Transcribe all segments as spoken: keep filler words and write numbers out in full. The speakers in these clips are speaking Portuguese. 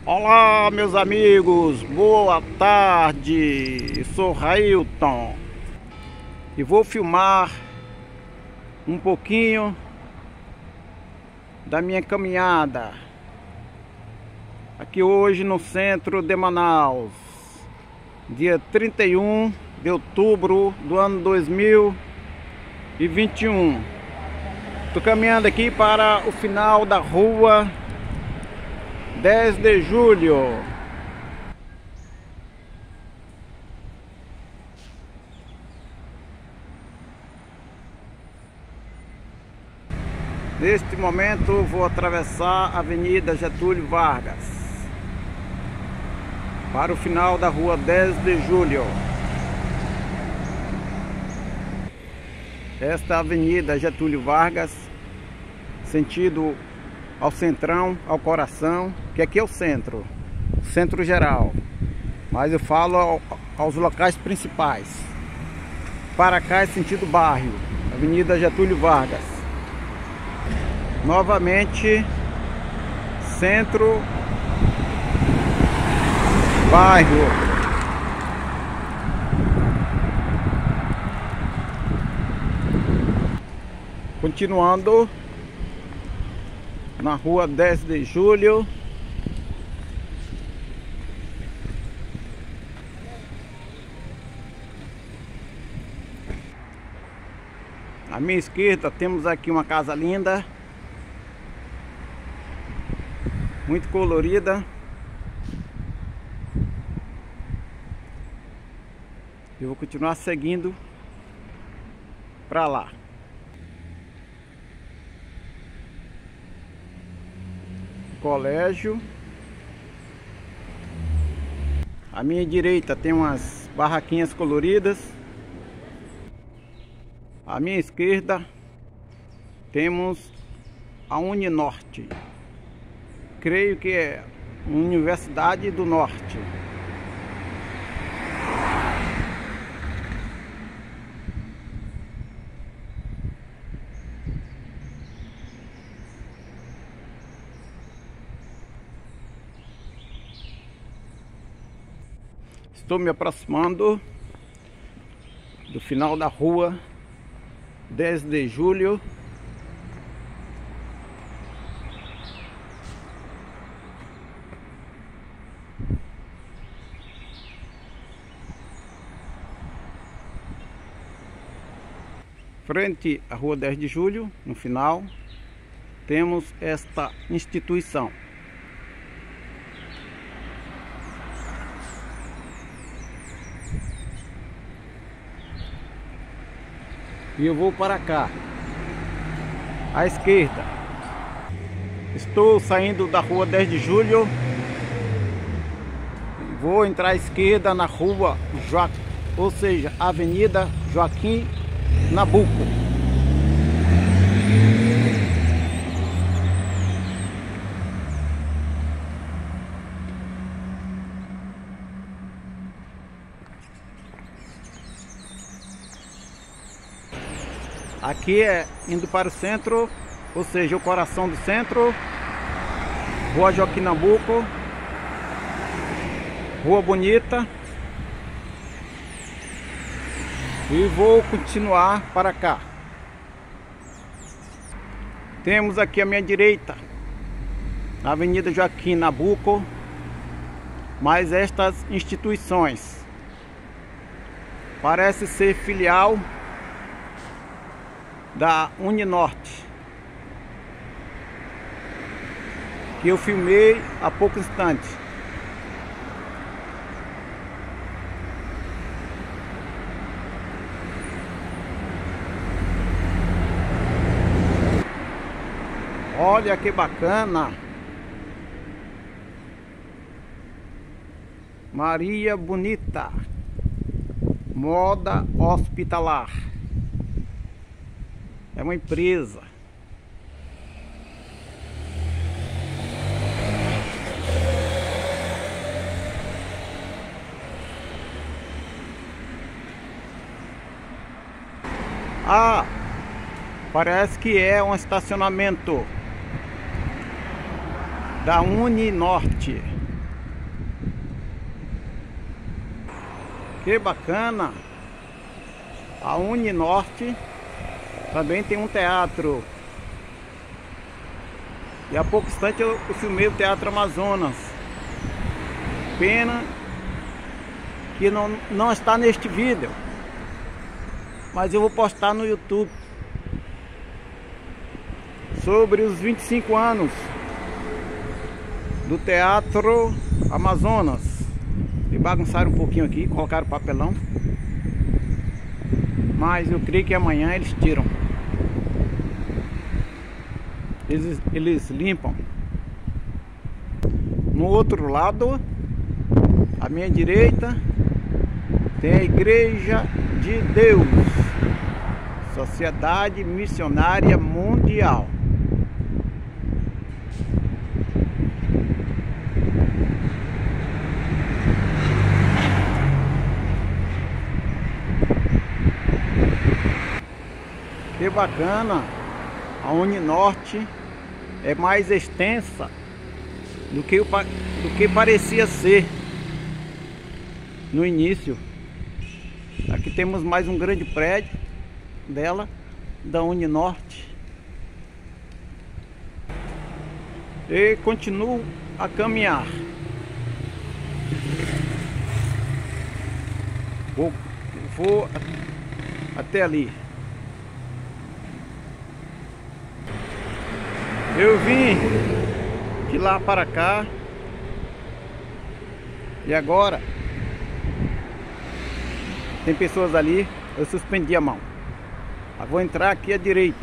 Olá, meus amigos, boa tarde. Sou Railton e vou filmar um pouquinho da minha caminhada aqui hoje no centro de Manaus, dia trinta e um de outubro do ano dois mil e vinte e um. Estou caminhando aqui para o final da rua dez de julho. Neste momento vou atravessar a Avenida Getúlio Vargas para o final da rua dez de julho. Esta Avenida Getúlio Vargas, sentido ao centrão, ao coração, que aqui é o centro, centro geral, mas eu falo ao, aos locais principais. Para cá é sentido bairro, Avenida Getúlio Vargas. Novamente, centro, bairro. Continuando na rua dez de julho. À minha esquerda temos aqui uma casa linda, muito colorida. Eu vou continuar seguindo para lá. Colégio. À minha direita tem umas barraquinhas coloridas. À minha esquerda temos a Uninorte. Creio que é Universidade do Norte. Estou me aproximando do final da rua dez de julho. Frente à rua dez de julho, no final, temos esta instituição. E eu vou para cá, à esquerda. Estou saindo da rua dez de julho. Vou entrar à esquerda na rua Joaquim, ou seja, Avenida Joaquim Nabuco. Aqui é indo para o centro, ou seja, o coração do centro, Rua Joaquim Nabuco, Rua Bonita. E vou continuar para cá. Temos aqui à minha direita a Avenida Joaquim Nabuco, mais estas instituições. Parece ser filial da Uninorte, que eu filmei há pouco instante. Olha que bacana! Maria Bonita, moda hospitalar. É uma empresa. Ah, parece que é um estacionamento da Uninorte. Que bacana! A Uninorte também tem um teatro. E há pouco instante eu, eu filmei o Teatro Amazonas. Pena que não, não está neste vídeo, mas eu vou postar no YouTube sobre os vinte e cinco anos do Teatro Amazonas. E bagunçaram um pouquinho aqui, colocaram papelão, mas eu creio que amanhã eles tiram. Eles, eles limpam. No outro lado, à minha direita, tem a Igreja de Deus, Sociedade Missionária Mundial. Que bacana! A Uninorte é mais extensa do que, o, do que parecia ser no início. Aqui temos mais um grande prédio dela, da Uninorte. E continuo a caminhar. Vou, vou até ali. Eu vim de lá para cá e agora tem pessoas ali, eu suspendi a mão. Eu vou entrar aqui à direita.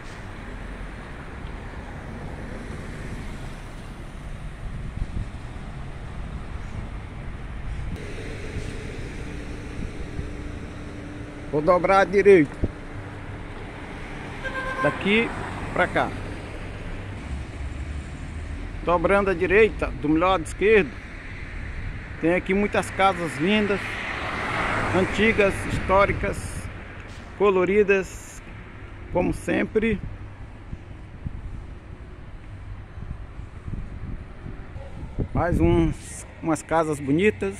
Vou dobrar à direita. Daqui para cá. Dobrando à direita, do meu lado esquerdo, tem aqui muitas casas lindas, antigas, históricas, coloridas, como sempre. Mais uns, umas casas bonitas.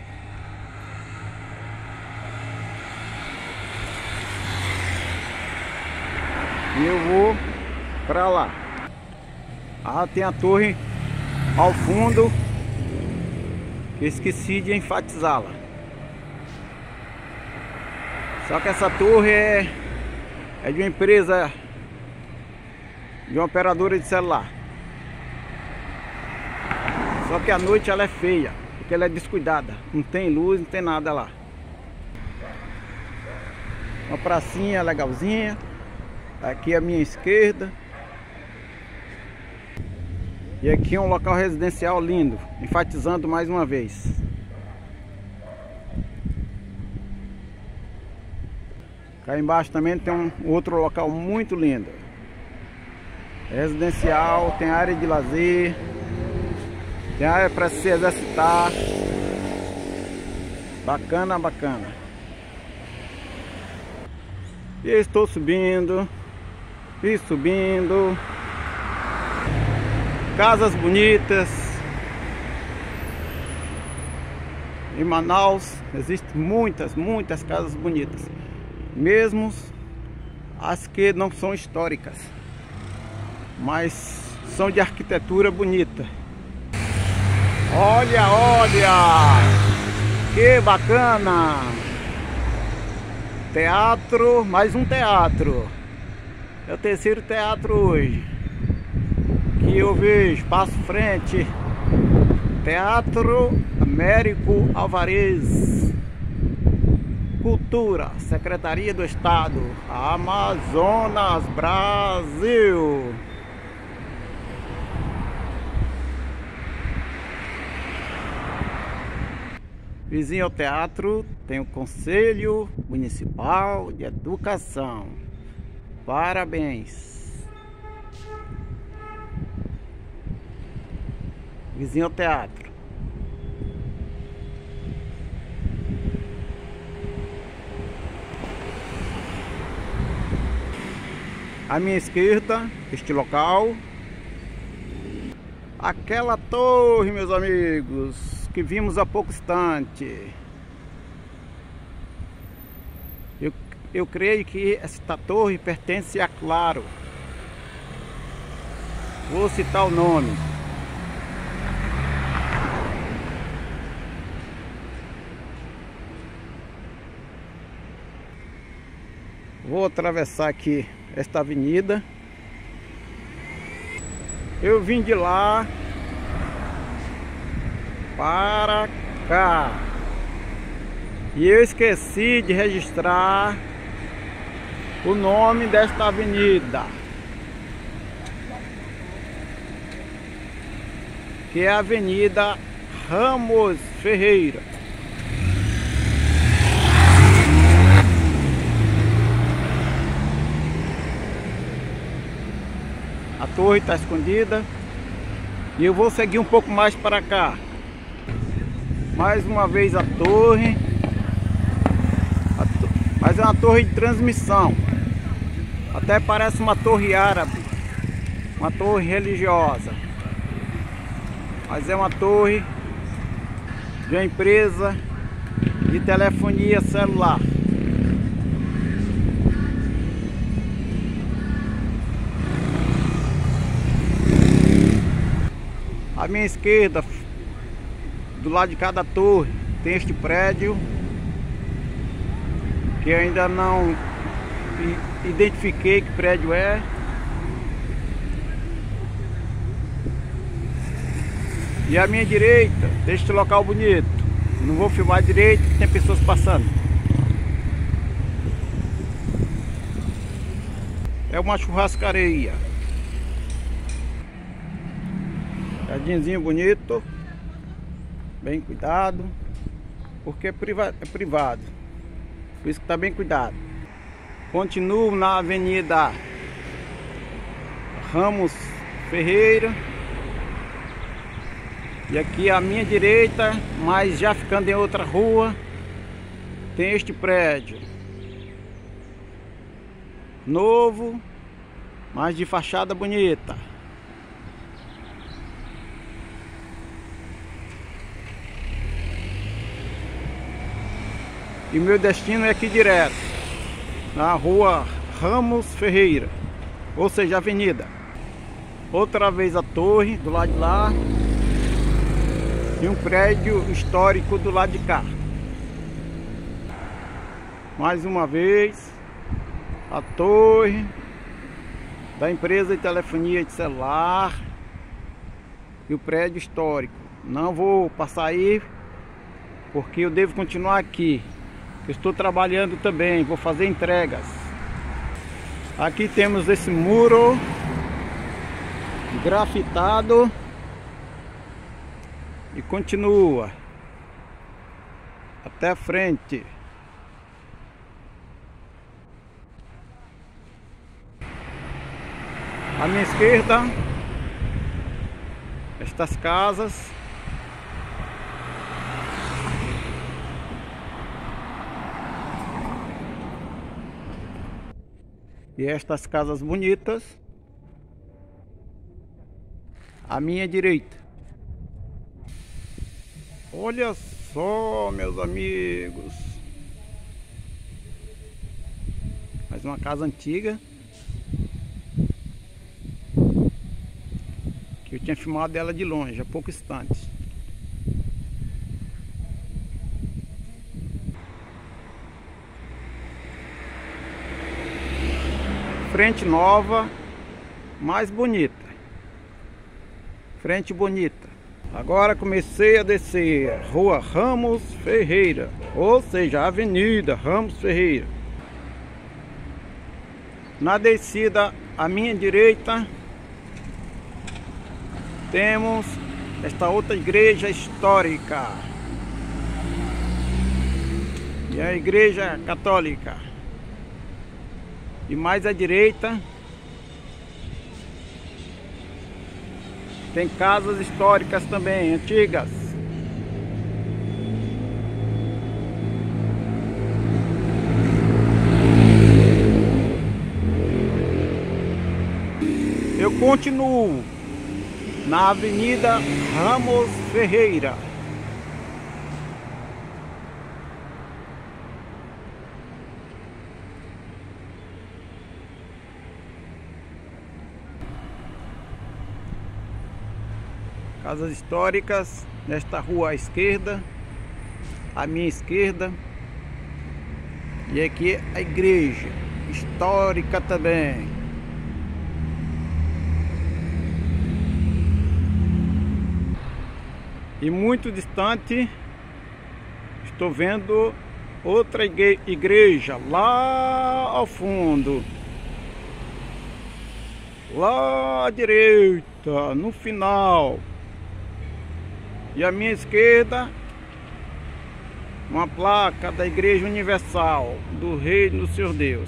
E eu vou para lá. Ah, tem a torre ao fundo, que eu esqueci de enfatizá-la. Só que essa torre é, é de uma empresa, de uma operadora de celular. Só que à noite ela é feia, porque ela é descuidada. Não tem luz, não tem nada lá. Uma pracinha legalzinha. Aqui à minha esquerda. E aqui é um local residencial lindo, enfatizando mais uma vez. Cá embaixo também tem um outro local muito lindo. É residencial, tem área de lazer, tem área para se exercitar. Bacana, bacana. E eu estou subindo, e subindo. Casas bonitas. Em Manaus existem muitas, muitas casas bonitas. Mesmo as que não são históricas, mas são de arquitetura bonita. Olha, olha! Que bacana! Teatro, mais um teatro. É o terceiro teatro hoje que eu vejo, passo frente. Teatro Américo Alvarez. Cultura, Secretaria do Estado, Amazonas, Brasil. Vizinho ao teatro tem o Conselho Municipal de Educação. Parabéns. Vizinho ao teatro. À minha esquerda, este local. Aquela torre, meus amigos, que vimos há pouco instante. eu creio que esta torre pertence a Claro. Vou citar o nome. Vou atravessar aqui esta avenida. Eu vim de lá para cá e eu esqueci de registrar o nome desta avenida, que é a Avenida Ramos Ferreira. A torre está escondida e eu vou seguir um pouco mais para cá. Mais uma vez a torre, a to... mas é uma torre de transmissão. Até parece uma torre árabe, uma torre religiosa. Mas é uma torre de uma empresa de telefonia celular. À minha esquerda, do lado de cada torre, tem este prédio que ainda não identifiquei que prédio é. E à minha direita, este local bonito. Não vou filmar direito, tem pessoas passando. É uma churrascaria. Jardinzinho bonito, bem cuidado, porque é, priva é privado, por isso que está bem cuidado. Continuo na Avenida Ramos Ferreira. E aqui à minha direita, mas já ficando em outra rua, tem este prédio novo, mas de fachada bonita. E meu destino é aqui direto, na rua Ramos Ferreira, ou seja, avenida. Outra vez a torre do lado de lá e um prédio histórico do lado de cá. Mais uma vez a torre da empresa de telefonia de celular e o prédio histórico. Não vou passar aí porque eu devo continuar aqui. Eu estou trabalhando também, vou fazer entregas. Aqui temos esse muro grafitado e continua até a frente. À minha esquerda, estas casas. E estas casas bonitas à minha direita. Olha só, meus amigos, mais uma casa antiga que eu tinha filmado ela de longe, há pouco instante. Frente nova, mais bonita. Frente bonita. Agora comecei a descer Rua Ramos Ferreira, ou seja, Avenida Ramos Ferreira. Na descida à minha direita temos esta outra igreja histórica. E a igreja católica. E mais à direita tem casas históricas também, antigas. Eu continuo na Avenida Ramos Ferreira. Casas históricas nesta rua à esquerda, à minha esquerda. E aqui a igreja histórica também. E muito distante estou vendo outra igreja lá ao fundo, lá à direita, no final. E à minha esquerda, uma placa da Igreja Universal do Reino do Senhor Deus.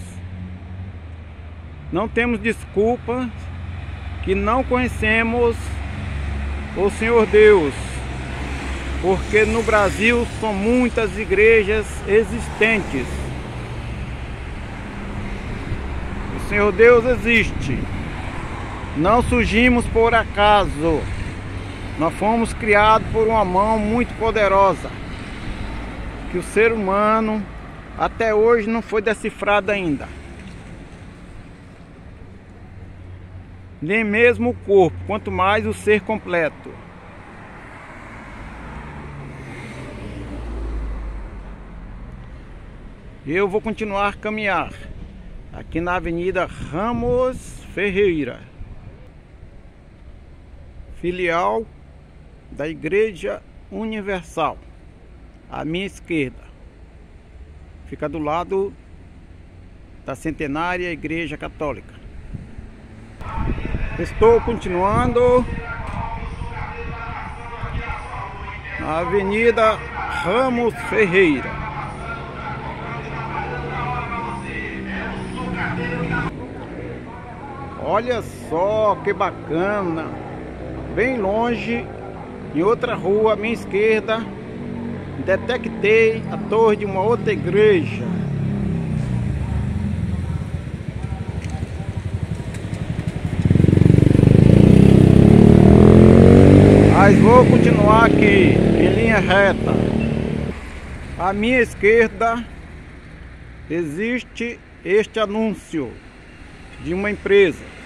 Não temos desculpa que não conhecemos o Senhor Deus, porque no Brasil são muitas igrejas existentes. O Senhor Deus existe. Não surgimos por acaso. Nós fomos criados por uma mão muito poderosa, que o ser humano até hoje não foi decifrado ainda. Nem mesmo o corpo, quanto mais o ser completo. Eu vou continuar a caminhar aqui na Avenida Ramos Ferreira, filial da Igreja Universal, à minha esquerda. Fica do lado da centenária Igreja Católica. Estou continuando na Avenida Ramos Ferreira. Olha só que bacana! Bem longe, em outra rua à minha esquerda, detectei a torre de uma outra igreja. Mas vou continuar aqui em linha reta. À minha esquerda existe este anúncio de uma empresa.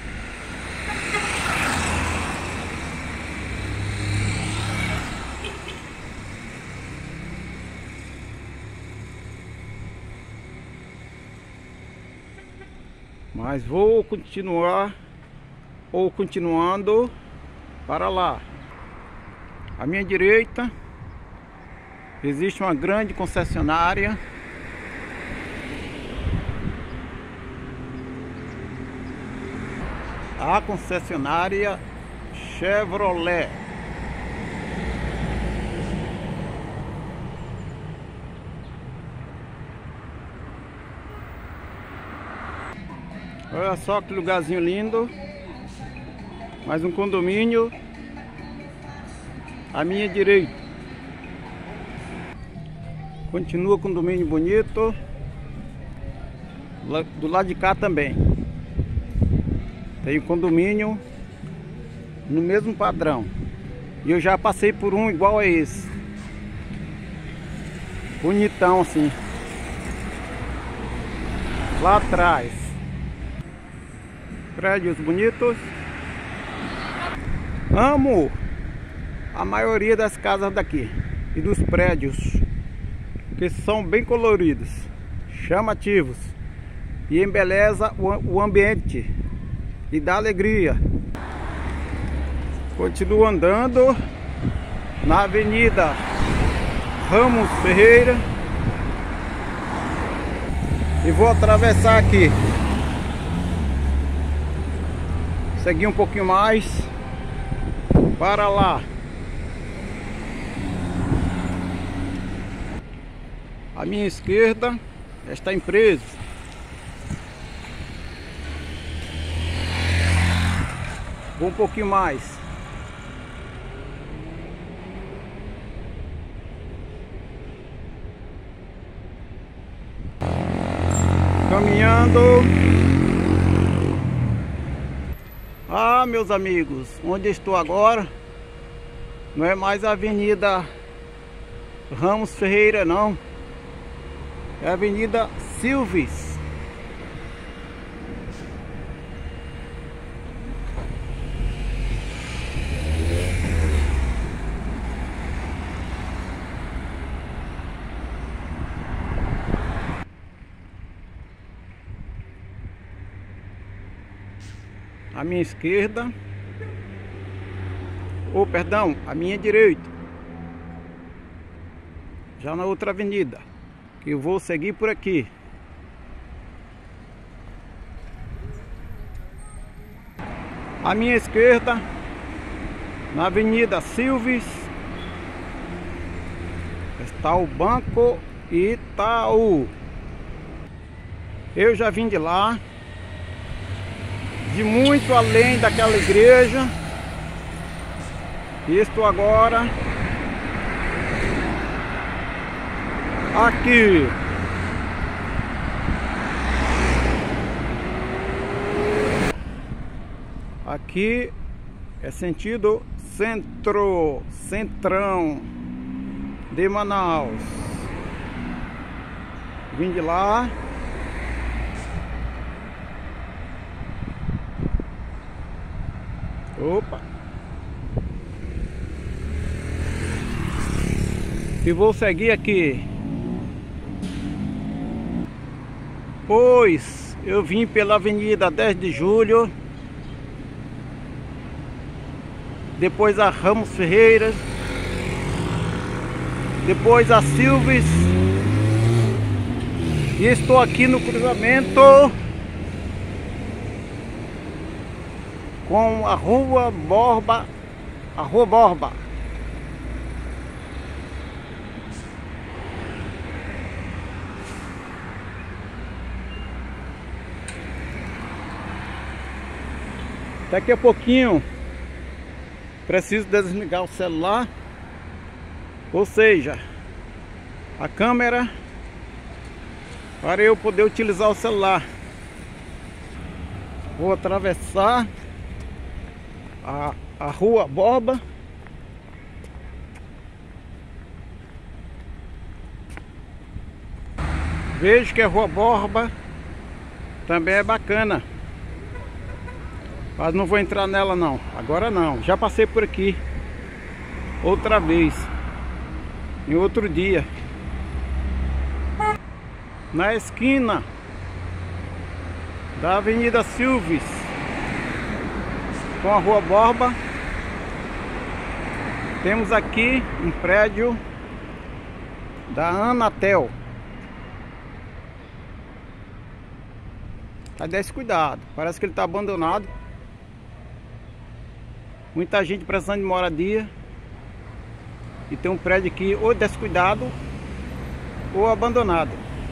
Mas vou continuar ou continuando para lá. À minha direita existe uma grande concessionária. A concessionária Chevrolet. Olha só que lugarzinho lindo. Mais um condomínio à minha direita. Continua condomínio bonito. Do lado de cá também tem condomínio no mesmo padrão. E eu já passei por um igual a esse. Bonitão assim. Lá atrás. Prédios bonitos. Amo a maioria das casas daqui e dos prédios, que são bem coloridos, chamativos e embeleza o ambiente e dá alegria. Continuo andando na Avenida Ramos Ferreira e vou atravessar aqui. Seguir um pouquinho mais para lá. À minha esquerda, esta empresa. Vou um pouquinho mais. Caminhando. Ah, meus amigos, onde estou agora não é mais a Avenida Ramos Ferreira, não. É a Avenida Silves. à minha esquerda, ou perdão, à minha direita, já na outra avenida, que eu vou seguir por aqui. À minha esquerda, na Avenida Silves, está o Banco Itaú. Eu já vim de lá, de muito além daquela igreja, e estou agora aqui. Aqui é sentido centro, centrão de Manaus. Vim de lá. Opa! E vou seguir aqui, pois eu vim pela Avenida dez de julho, depois a Ramos Ferreira, depois a Silves, e estou aqui no cruzamento com a Rua Borba, a Rua Borba. Daqui a pouquinho preciso desligar o celular, ou seja, a câmera, para eu poder utilizar o celular. Vou atravessar a, a Rua Borba. Vejo que a Rua Borba também é bacana, mas não vou entrar nela não, agora não. Já passei por aqui outra vez, em outro dia, na esquina da Avenida Silves com a Rua Borba. Temos aqui um prédio da Anatel. Tá descuidado, parece que ele está abandonado. Muita gente precisando de moradia, e tem um prédio aqui ou descuidado ou abandonado.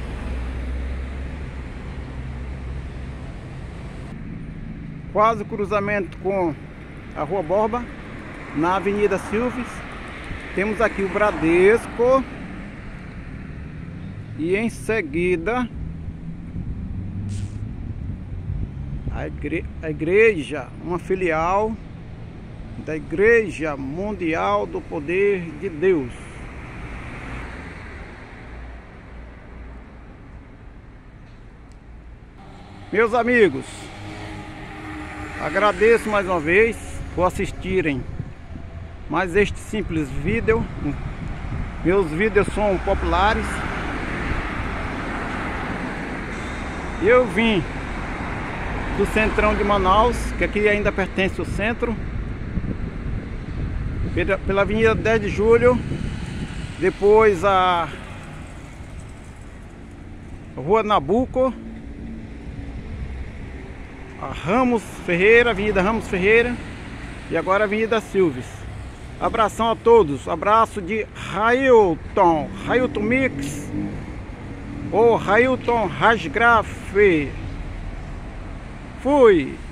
Quase o cruzamento com a Rua Borba, na Avenida Silves. Temos aqui o Bradesco, e em seguida a, igre a igreja, uma filial da Igreja Mundial do Poder de Deus. Meus amigos, agradeço mais uma vez por assistirem mais este simples vídeo. Meus vídeos são populares. Eu vim do centrão de Manaus, que aqui ainda pertence ao centro, pela, pela Avenida dez de julho, depois a Rua Nabuco, a Ramos Ferreira, Avenida Ramos Ferreira, e agora a Avenida Silves. Abração a todos, abraço de Railton, Railton Mix, ou Railton Rasgraf. Fui!